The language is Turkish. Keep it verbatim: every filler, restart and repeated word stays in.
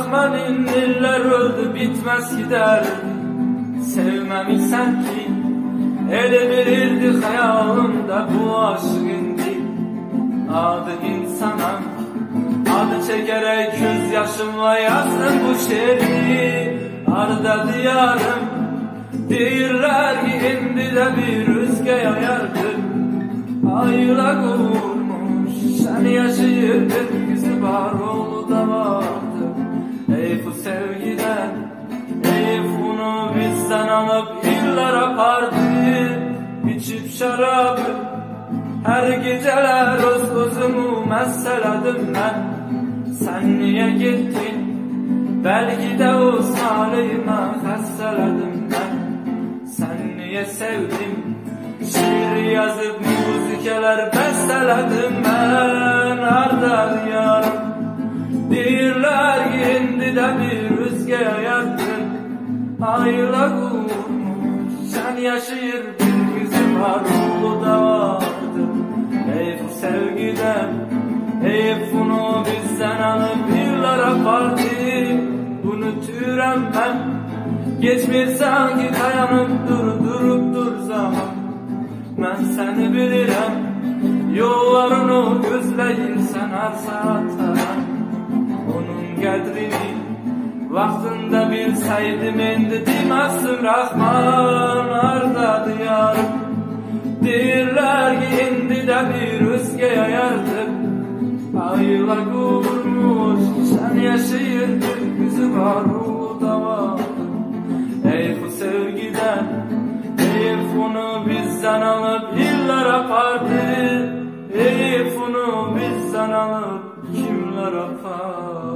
Rahman'ın iller öldü bitmez gider. Sevmemişsen ki ele bilirdi hayalımda bu aşkındı. Adı insana, adı çekerek göz yaşımla yazdım bu şiiri. Arda diyarım, deyirler ki indi de bir rüzgar yayardı. Ayla vurmuş, sen yaşayırdın, yüzü var oğlu da vardı. Ey bu sevgiden, ey bunu bizden alıp yıllar apardı. İçip şarabı, her geceler öz özümü meseledim ben. Sen niye gittin? Belki de o salime hastaladım ben. Sen niye sevdin? Şiir yazıp müzikeler besteledim ben. Arda diyarım, deyirler ki indi de bir rüzgar yardın. Ayla vurmuş, sen yaşayır bir yüzü var oğlu da vardı. Ey bu sevgiden, ey bunu bizden alıp yıllar apardı. Unuturam ben, geçmir sanki dayanıp dur durup dur zaman. Ben seni bilirim, yollarını gözleyirsen her saat aran. Onun qədrini vaxtında bilseydim indi demezsin Rahman. Arda diyarım, deyirler ki indi de bir rüzgar yayardı. Ayla vurmuş, sen yaşayırdın, yüzü var ruhu da vardı. Ey bu sevgiden, ey bunu bizden alıp yıllar apardı. Ey bunu bizden alıp kimler apardı.